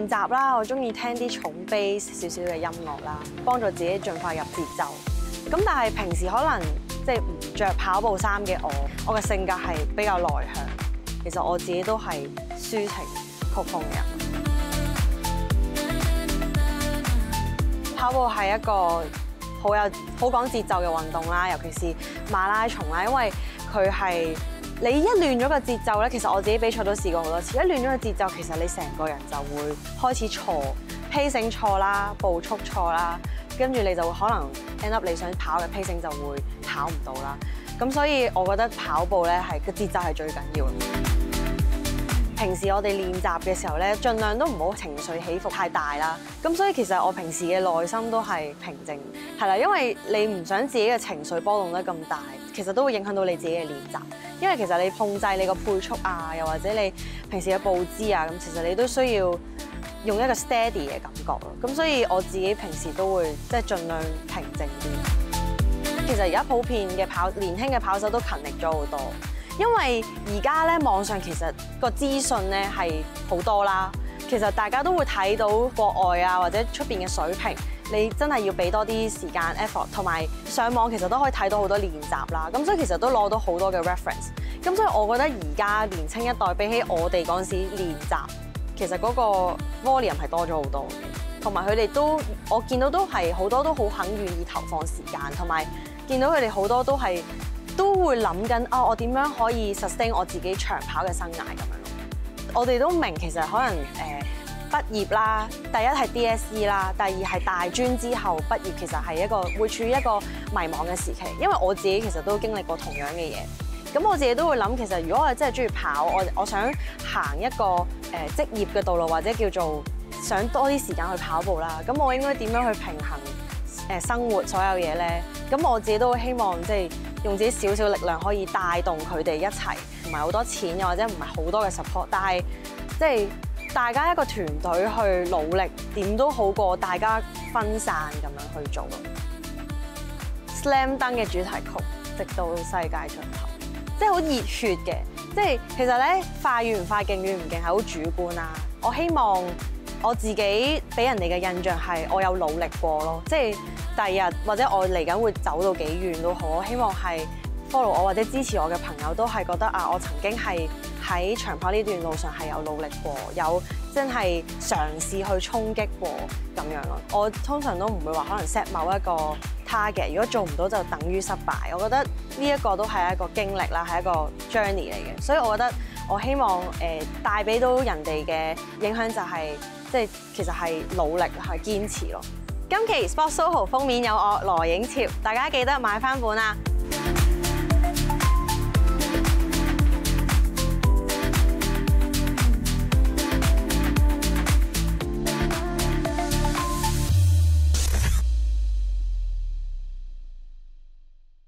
練習啦，我中意聽啲重 bass 少少嘅音樂啦，幫助自己盡快入節奏。咁但係平時可能即係唔着跑步衫嘅我嘅性格係比較內向。其實我自己都係抒情曲風嘅人。跑步係一個好講節奏嘅運動啦，尤其是馬拉松啦，因為佢係你一亂咗個節奏咧，其實我自己比賽都試過好多次，一亂咗個節奏，其實你成個人就會開始錯，pacing 錯啦，步速錯啦，跟住你就會可能 end up 你想跑嘅 pacing 就會跑唔到啦。咁所以我覺得跑步咧係個節奏係最緊要。平時我哋練習嘅時候咧，盡量都唔好情緒起伏太大啦。咁所以其實我平時嘅內心都係平靜，係啦，因為你唔想自己嘅情緒波動得咁大，其實都會影響到你自己嘅練習。因為其實你控制你個配速啊，又或者你平時嘅步姿啊，咁其實你都需要用一個 steady 嘅感覺咯。咁所以我自己平時都會即係盡量平靜啲。其實而家普遍嘅年輕嘅跑手都勤力咗好多。因為而家咧網上其實個資訊咧係好多啦，其實大家都會睇到國外啊或者出邊嘅水平，你真係要俾多啲時間 effort， 同埋上網其實都可以睇到好多練習啦，咁所以其實都攞到好多嘅 reference， 咁所以我覺得而家年青一代比起我哋嗰陣時練習，其實嗰個 volume 係多咗好多嘅，同埋佢哋都我見到都係好多都好肯願意投放時間，同埋見到佢哋好多都會諗緊我點樣可以 sustain 我自己長跑嘅生涯咁樣。我哋都明其實可能畢業啦，第一係 DSE 啦，第二係大專之後畢業，其實係會處於一個迷茫嘅時期。因為我自己其實都經歷過同樣嘅嘢，咁我自己都會諗，其實如果我真係中意跑，我想行一個職業嘅道路，或者叫做想多啲時間去跑步啦，咁我應該點樣去平衡生活所有嘢咧？咁我自己都希望即係用自己少少力量可以帶動佢哋一齊，唔係好多錢又或者唔係好多嘅 support， 但係即係大家一個團隊去努力，點都好過大家分散咁樣去做咯。Slam Dunk 嘅主題曲《直到世界盡頭》，即係好熱血嘅，即係其實咧快與唔快、勁與唔勁係好主觀啦。我希望我自己俾人哋嘅印象係我有努力過咯，即係。第日或者我嚟緊會走到幾遠都好，我希望係 follow 我或者支持我嘅朋友都係覺得我曾經係喺長跑呢段路上係有努力過，有真係嘗試去衝擊過咁樣咯。我通常都唔會話可能 set 某一個 target， 如果做唔到就等於失敗。我覺得呢一個都係一個經歷啦，係一個 journey 嚟嘅。所以我覺得我希望帶俾到人哋嘅影響就係即係其實係努力係堅持咯。今期 Sportsoho 封面有我羅影潮，大家記得買翻本啊！